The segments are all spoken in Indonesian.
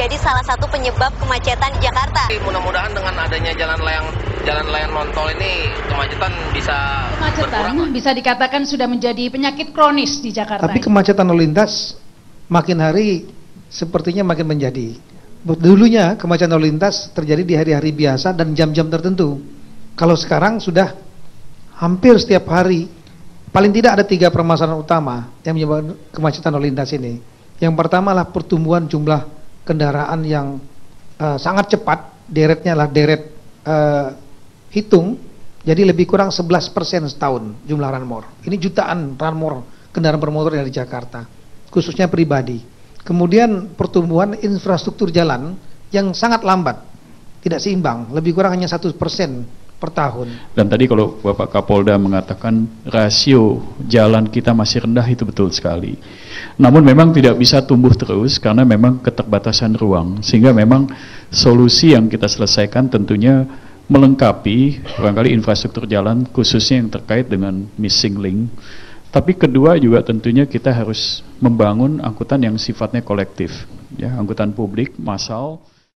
menjadi salah satu penyebab kemacetan di Jakarta. Mudah-mudahan dengan adanya jalan layang nontol ini kemacetan bisa berkurang. Bisa dikatakan sudah menjadi penyakit kronis di Jakarta. Tapi kemacetan lalu lintas makin hari sepertinya makin menjadi. Dulunya kemacetan lalu lintas terjadi di hari-hari biasa dan jam-jam tertentu. Kalau sekarang sudah hampir setiap hari. Paling tidak ada 3 permasalahan utama yang menyebabkan kemacetan lalu lintas ini. Yang pertama adalah pertumbuhan jumlah kendaraan yang sangat cepat, deretnya lah deret hitung, jadi lebih kurang 11% setahun jumlah runmore. Ini jutaan runmore kendaraan bermotor dari Jakarta, khususnya pribadi. Kemudian pertumbuhan infrastruktur jalan yang sangat lambat, tidak seimbang, lebih kurang hanya 1% per tahun. Dan tadi kalau Bapak Kapolda mengatakan rasio jalan kita masih rendah, itu betul sekali. Namun memang tidak bisa tumbuh terus karena memang keterbatasan ruang, sehingga memang solusi yang kita selesaikan tentunya melengkapi barangkali infrastruktur jalan khususnya yang terkait dengan missing link. Tapi kedua juga tentunya kita harus membangun angkutan yang sifatnya kolektif, ya, angkutan publik massal.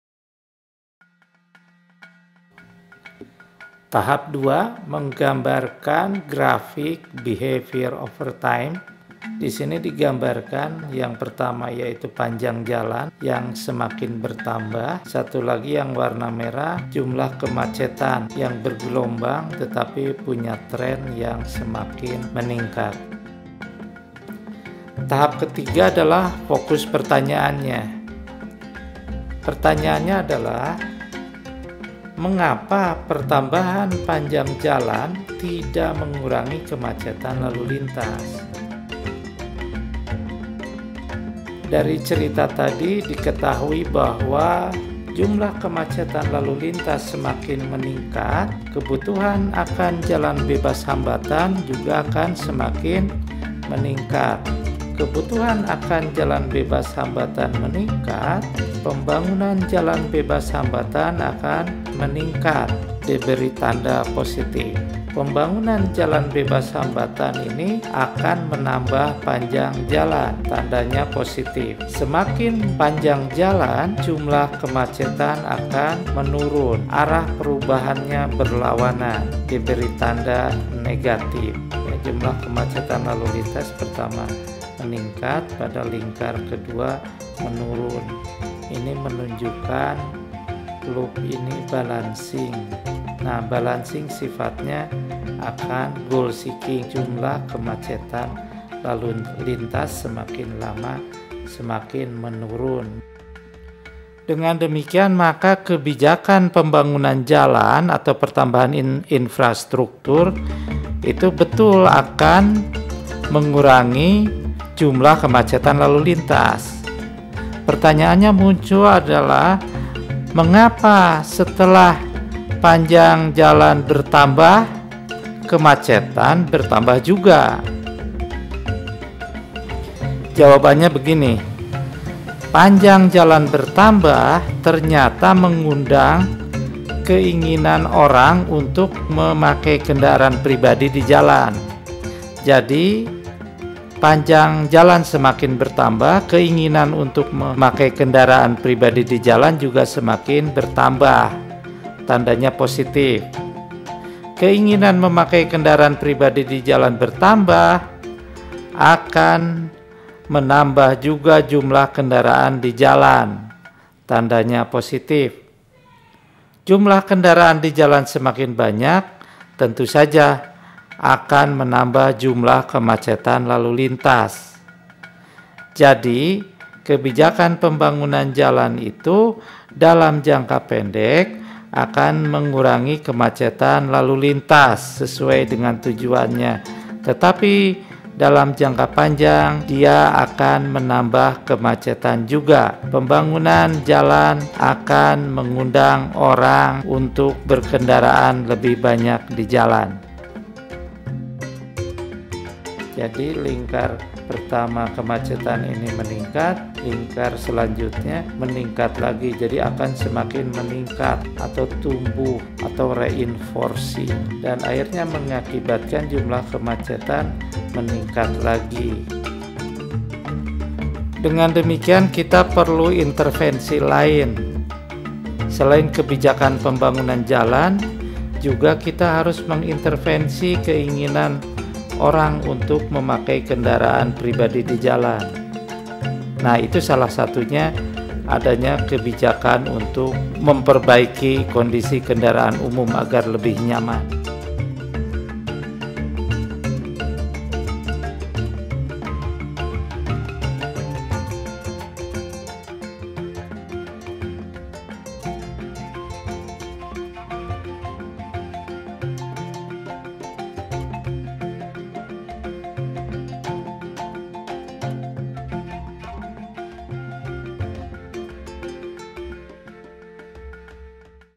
Tahap 2 menggambarkan grafik behavior over time. Di sini digambarkan yang pertama yaitu panjang jalan yang semakin bertambah. Satu lagi yang warna merah, jumlah kemacetan yang bergelombang tetapi punya tren yang semakin meningkat. Tahap ketiga adalah fokus pertanyaannya. Pertanyaannya adalah, mengapa pertambahan panjang jalan tidak mengurangi kemacetan lalu lintas? Dari cerita tadi diketahui bahwa jumlah kemacetan lalu lintas semakin meningkat, kebutuhan akan jalan bebas hambatan juga akan semakin meningkat. Kebutuhan akan jalan bebas hambatan meningkat, pembangunan jalan bebas hambatan akan meningkat, diberi tanda positif. Pembangunan jalan bebas hambatan ini akan menambah panjang jalan, tandanya positif. Semakin panjang jalan, jumlah kemacetan akan menurun, arah perubahannya berlawanan, diberi tanda negatif. Jumlah kemacetan lalu lintas pertama meningkat, pada lingkar kedua menurun. Ini menunjukkan loop ini balancing. Nah, balancing sifatnya akan goal seeking. Jumlah kemacetan lalu lintas semakin lama semakin menurun. Dengan demikian maka kebijakan pembangunan jalan atau pertambahan infrastruktur itu betul akan mengurangi jumlah kemacetan lalu lintas. Pertanyaannya muncul adalah, mengapa setelah panjang jalan bertambah, kemacetan bertambah juga? Jawabannya begini, panjang jalan bertambah ternyata mengundang keinginan orang untuk memakai kendaraan pribadi di jalan. Jadi panjang jalan semakin bertambah, keinginan untuk memakai kendaraan pribadi di jalan juga semakin bertambah, tandanya positif. Keinginan memakai kendaraan pribadi di jalan bertambah akan menambah juga jumlah kendaraan di jalan, tandanya positif. Jumlah kendaraan di jalan semakin banyak, tentu saja akan menambah jumlah kemacetan lalu lintas. Jadi, kebijakan pembangunan jalan itu dalam jangka pendek akan mengurangi kemacetan lalu lintas sesuai dengan tujuannya. Tetapi dalam jangka panjang dia akan menambah kemacetan juga. Pembangunan jalan akan mengundang orang untuk berkendaraan lebih banyak di jalan. Jadi lingkar pertama kemacetan ini meningkat, lingkar selanjutnya meningkat lagi, jadi akan semakin meningkat atau tumbuh atau reinforcing, dan akhirnya mengakibatkan jumlah kemacetan meningkat lagi. Dengan demikian kita perlu intervensi lain. Selain kebijakan pembangunan jalan, juga kita harus mengintervensi keinginan orang untuk memakai kendaraan pribadi di jalan. Nah, itu salah satunya adanya kebijakan untuk memperbaiki kondisi kendaraan umum agar lebih nyaman.